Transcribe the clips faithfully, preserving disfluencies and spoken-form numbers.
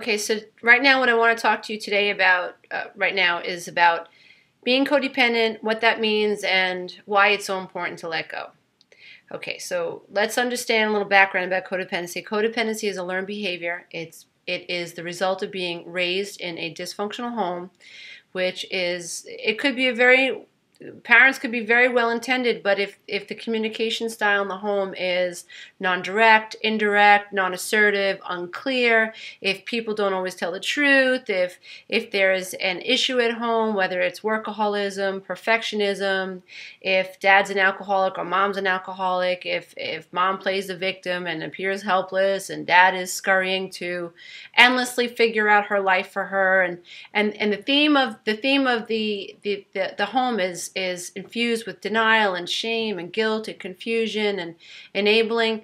Okay, so right now what I want to talk to you today about uh, right now is about being codependent, what that means, and why it's so important to let go. Okay, so let's understand a little background about codependency. Codependency is a learned behavior. It's it is the result of being raised in a dysfunctional home, which is, it could be a very parents could be very well intended, but if, if the communication style in the home is non-direct, indirect, non-assertive, unclear, if people don't always tell the truth, if, if there is an issue at home, whether it's workaholism, perfectionism, if dad's an alcoholic or mom's an alcoholic, if, if mom plays the victim and appears helpless and dad is scurrying to endlessly figure out her life for her, and, and, and the theme of the theme of the, the, the, the home is is infused with denial and shame and guilt and confusion and enabling.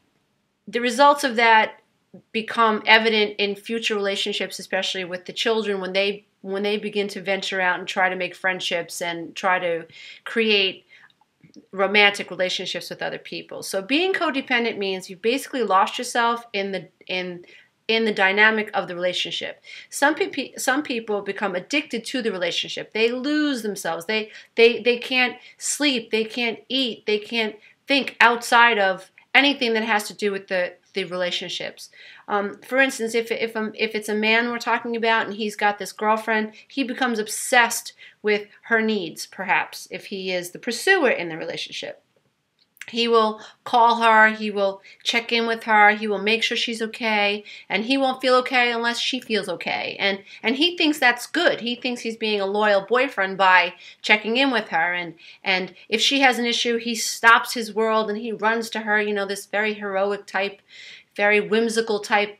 The results of that become evident in future relationships, especially with the children when they when they begin to venture out and try to make friendships and try to create romantic relationships with other people. So being codependent means you've basically lost yourself in the in in the dynamic of the relationship. Some people, some people become addicted to the relationship. They lose themselves. They, they, they can't sleep. They can't eat. They can't think outside of anything that has to do with the, the relationships. Um, for instance, if, if, um, if it's a man we're talking about and he's got this girlfriend, he becomes obsessed with her needs, perhaps, if he is the pursuer in the relationship. He will call her, he will check in with her, he will make sure she's okay, and he won't feel okay unless she feels okay. And and he thinks that's good. He thinks he's being a loyal boyfriend by checking in with her. And, and if she has an issue, he stops his world and he runs to her, you know, this very heroic type, very whimsical type,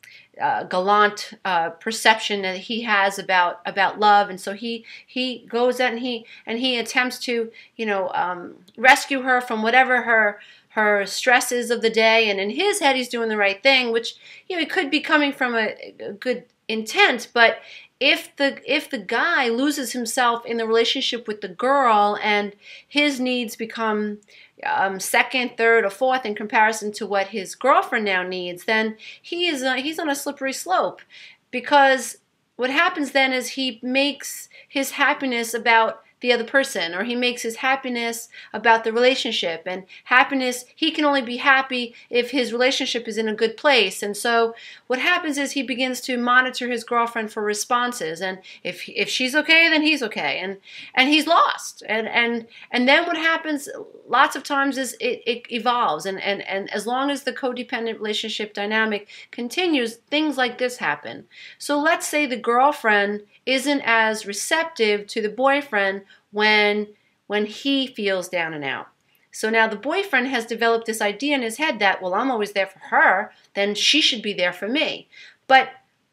Uh, gallant uh, perception that he has about about love, and so he he goes out and he and he attempts to you know um, rescue her from whatever her her stresses of the day, and in his head he's doing the right thing, which you know it could be coming from a, a good intent, but if the if the guy loses himself in the relationship with the girl and his needs become um, second, third, or fourth in comparison to what his girlfriend now needs, then he is uh, he's on a slippery slope, because what happens then is he makes his happiness about the other person, or he makes his happiness about the relationship. And happiness, he can only be happy if his relationship is in a good place. And so what happens is he begins to monitor his girlfriend for responses, and if if she's okay, then he's okay, and and he's lost. And and and then what happens lots of times is it, it evolves, and, and and as long as the codependent relationship dynamic continues, things like this happen. So let's say the girlfriend isn't as receptive to the boyfriend when when he feels down and out. So now the boyfriend has developed this idea in his head that, well, I'm always there for her, then she should be there for me. But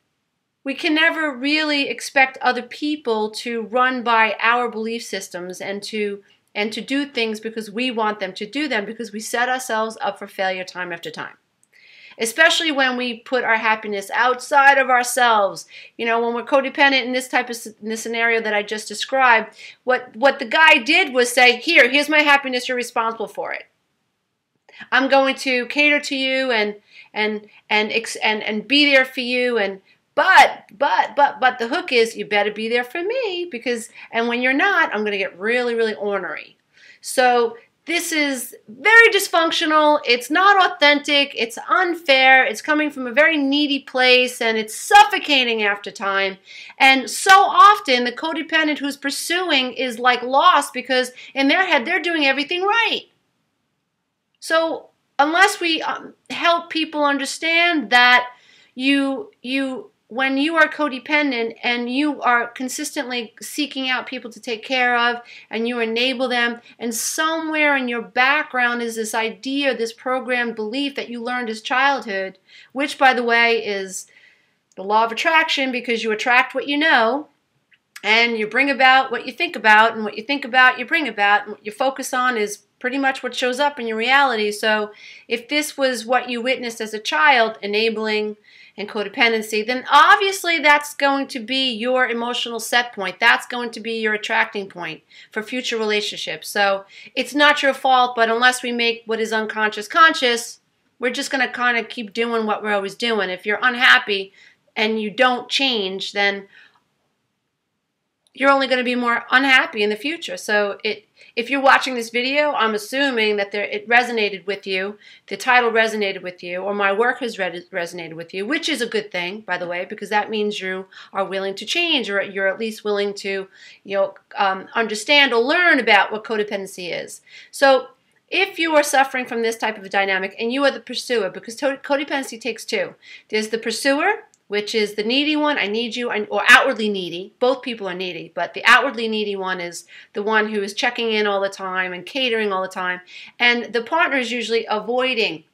we can never really expect other people to run by our belief systems and to and to do things because we want them to do them, because we set ourselves up for failure time after time. Especially when we put our happiness outside of ourselves. You know, when we're codependent in this type of in this scenario that I just described, what, what the guy did was say, here, here's my happiness, you're responsible for it. I'm going to cater to you and and and and, and be there for you, and but but but but the hook is you better be there for me, because and when you're not, I'm going to get really, really ornery. So this is very dysfunctional, it's not authentic, it's unfair, it's coming from a very needy place, and it's suffocating after time. And so often the codependent who's pursuing is like lost, because in their head they're doing everything right. So unless we um, help people understand that you you when you are codependent and you are consistently seeking out people to take care of and you enable them, and somewhere in your background is this idea, this programmed belief that you learned as childhood, which, by the way, is the law of attraction, because you attract what you know and you bring about what you think about, and what you think about you bring about, and what you focus on is pretty much what shows up in your reality. So if this was what you witnessed as a child, enabling and codependency, then obviously that's going to be your emotional set point. That's going to be your attracting point for future relationships. So it's not your fault, but unless we make what is unconscious conscious, we're just going to kind of keep doing what we're always doing. If you're unhappy, and you don't change, then you're only going to be more unhappy in the future. So it, if you're watching this video, I'm assuming that there, it resonated with you, the title resonated with you, or my work has re resonated with you, which is a good thing, by the way, because that means you are willing to change, or you're at least willing to, you know, um, understand or learn about what codependency is. So if you are suffering from this type of a dynamic and you are the pursuer, because codependency takes two. There's the pursuer, which is the needy one, I need you, or outwardly needy. Both people are needy, but the outwardly needy one is the one who is checking in all the time and catering all the time. And the partner is usually avoiding,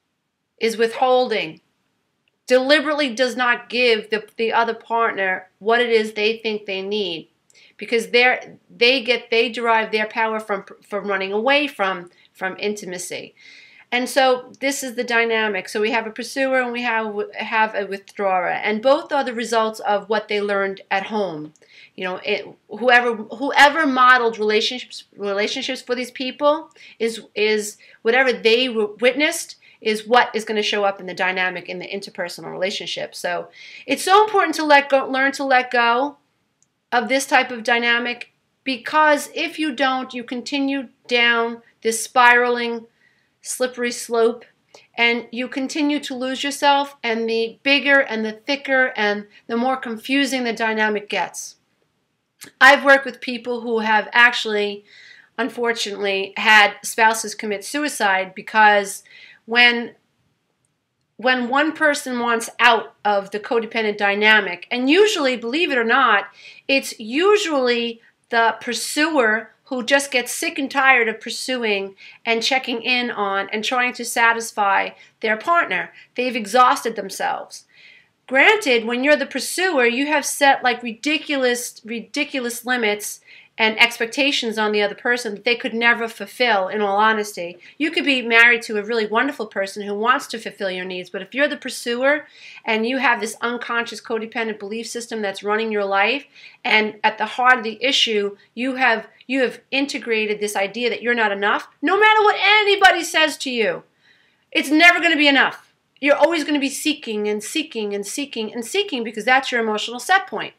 is withholding, deliberately does not give the, the other partner what it is they think they need, because they're, they get they derive their power from, from running away from, from intimacy. And so this is the dynamic. So we have a pursuer and we have have a withdrawer, and both are the results of what they learned at home. You know, it, whoever whoever modeled relationships relationships for these people is is whatever they witnessed is what is going to show up in the dynamic in the interpersonal relationship. So it's so important to let go, learn to let go of this type of dynamic, because if you don't, you continue down this spiraling, slippery slope, and you continue to lose yourself, and the bigger and the thicker and the more confusing the dynamic gets. I've worked with people who have actually, unfortunately, had spouses commit suicide because when when one person wants out of the codependent dynamic, and usually, believe it or not, it's usually the pursuer who just gets sick and tired of pursuing and checking in on and trying to satisfy their partner. They've exhausted themselves. Granted, when you're the pursuer, you have set like ridiculous, ridiculous limits and expectations on the other person that they could never fulfill, in all honesty. You could be married to a really wonderful person who wants to fulfill your needs, but if you're the pursuer and you have this unconscious codependent belief system that's running your life, and at the heart of the issue, you have you have integrated this idea that you're not enough, no matter what anybody says to you, it's never going to be enough. You're always going to be seeking and seeking and seeking and seeking, because that's your emotional set point.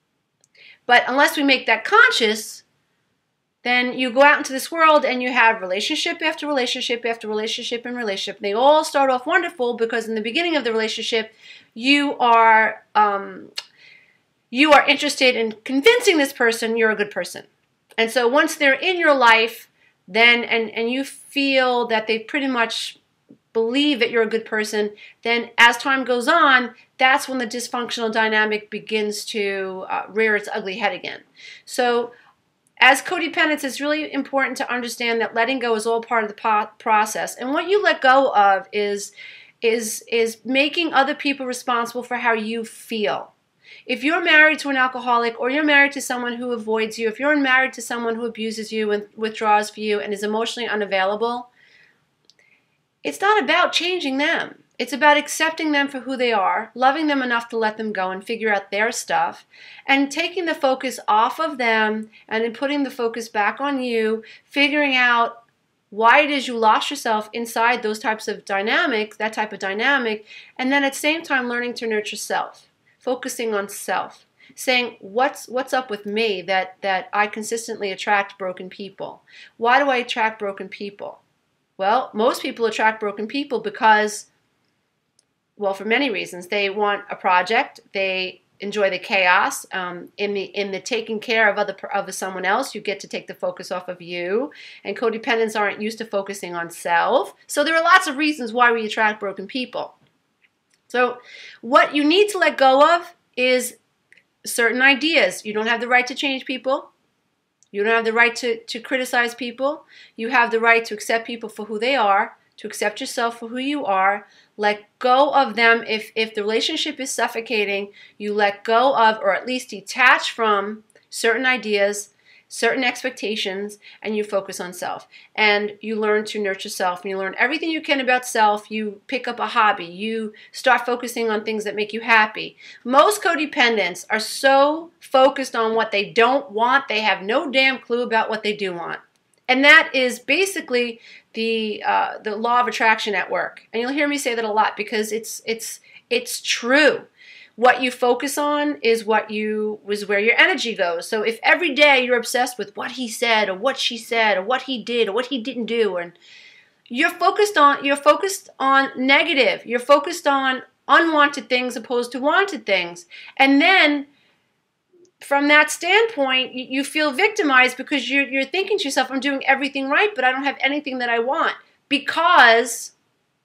But unless we make that conscious, then you go out into this world and you have relationship after relationship after relationship and relationship. They all start off wonderful because in the beginning of the relationship, you are um, you are interested in convincing this person you're a good person. And so once they're in your life, then and and you feel that they pretty much believe that you're a good person, then as time goes on, that's when the dysfunctional dynamic begins to uh, rear its ugly head again. So as codependents, it's really important to understand that letting go is all part of the process. And what you let go of is, is, is making other people responsible for how you feel. If you're married to an alcoholic, or you're married to someone who avoids you, if you're married to someone who abuses you and withdraws from you and is emotionally unavailable, it's not about changing them. It's about accepting them for who they are, loving them enough to let them go and figure out their stuff, and taking the focus off of them and then putting the focus back on you, figuring out why it is you lost yourself inside those types of dynamics, that type of dynamic, and then at the same time learning to nurture self, focusing on self, saying what's what's up with me that, that I consistently attract broken people. Why do I attract broken people? Well, most people attract broken people because, well, for many reasons. They want a project. They enjoy the chaos. Um, in the in the taking care of other of someone else, you get to take the focus off of you. And codependents aren't used to focusing on self. So there are lots of reasons why we attract broken people. So what you need to let go of is certain ideas. You don't have the right to change people. You don't have the right to, to criticize people. You have the right to accept people for who they are, to accept yourself for who you are. Let go of them. If, if the relationship is suffocating, you let go of, or at least detach from, certain ideas, certain expectations, and you focus on self. And you learn to nurture self, and you learn everything you can about self. You pick up a hobby. You start focusing on things that make you happy. Most codependents are so focused on what they don't want, they have no damn clue about what they do want. And that is basically the uh, the law of attraction at work. And you'll hear me say that a lot because it's it's it's true. what you focus on is what you is where your energy goes. So if every day you're obsessed with what he said or what she said or what he did or what he didn't do, and you're focused on you're focused on negative, you're focused on unwanted things opposed to wanted things, and then from that standpoint, you feel victimized because you're, you're thinking to yourself, I'm doing everything right, but I don't have anything that I want, because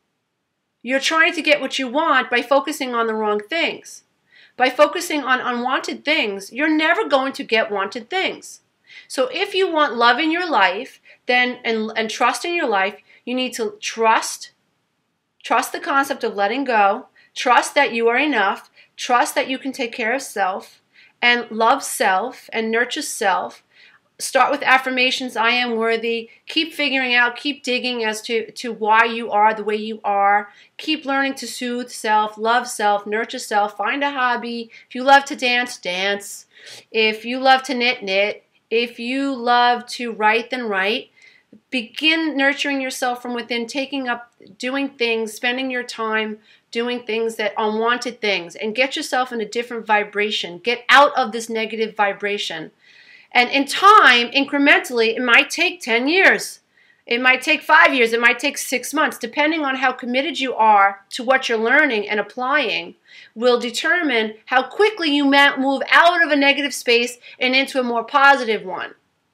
you're trying to get what you want by focusing on the wrong things. By focusing on unwanted things, you're never going to get wanted things. So if you want love in your life, then and, and trust in your life, you need to trust, trust the concept of letting go, trust that you are enough, trust that you can take care of self, and love self and nurture self. Start with affirmations, I am worthy. Keep figuring out, keep digging as to, to why you are the way you are. Keep learning to soothe self, love self, nurture self. Find a hobby. If you love to dance, dance. If you love to knit, knit. If you love to write, then write. Begin nurturing yourself from within, taking up, doing things, spending your time doing things that unwanted things, and get yourself in a different vibration. Get out of this negative vibration. And in time, incrementally, it might take ten years. It might take five years. It might take six months. Depending on how committed you are to what you're learning and applying will determine how quickly you move out of a negative space and into a more positive one.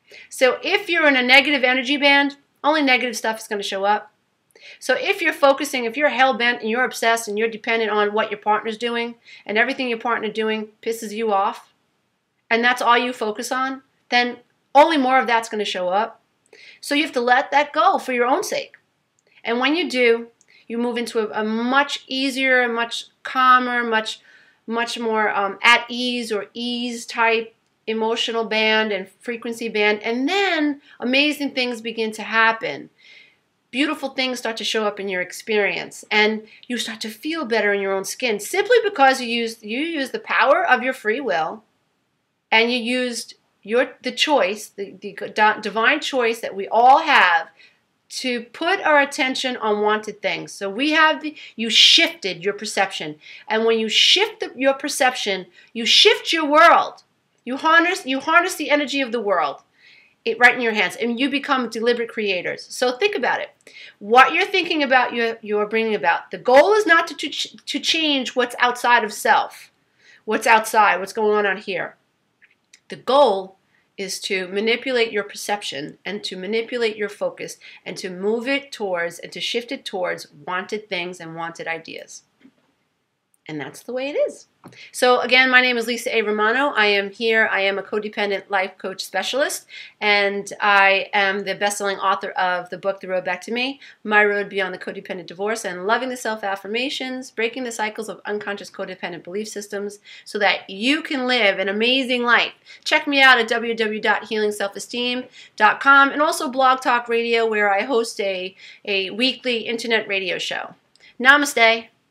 So if you're in a negative energy band, only negative stuff is going to show up. So if you're focusing, if you're hell-bent and you're obsessed and you're dependent on what your partner's doing, and everything your partner's doing pisses you off, and that's all you focus on, then only more of that's going to show up. So you have to let that go for your own sake. And when you do, you move into a, a much easier, much calmer, much, much more um, at ease or ease type emotional band and frequency band. And then amazing things begin to happen. Beautiful things start to show up in your experience, and you start to feel better in your own skin simply because you used you used the power of your free will, and you used your the choice, the, the divine choice that we all have, to put our attention on wanted things. So we have the, you shifted your perception, and when you shift the, your perception, you shift your world. You harness you harness the energy of the world. It right in your hands, and you become deliberate creators. So think about it. What you're thinking about, you're, you're bringing about. The goal is not to, to, to change what's outside of self, what's outside, what's going on out here. The goal is to manipulate your perception and to manipulate your focus and to move it towards and to shift it towards wanted things and wanted ideas. And that's the way it is. So again, my name is Lisa A. Romano. I am here. I am a codependent life coach specialist, and I am the best-selling author of the book, The Road Back to Me, My Road Beyond the Codependent Divorce, and Loving the Self-Affirmations, Breaking the Cycles of Unconscious Codependent Belief Systems so that you can live an amazing life. Check me out at w w w dot healing self esteem dot com and also Blog Talk Radio, where I host a, a weekly internet radio show. Namaste.